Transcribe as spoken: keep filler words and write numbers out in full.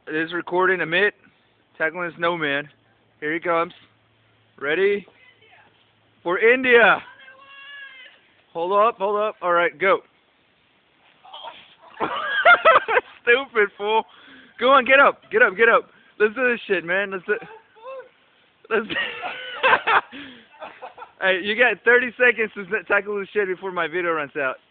It is recording. Amit, tackling the snowman. Here he comes. Ready? For India. Hold up, hold up. All right, go. Stupid fool. Go on, get up, get up, get up. Let's do this shit, man. Let's do. Let's. Hey, you got thirty seconds to tackle this shit before my video runs out.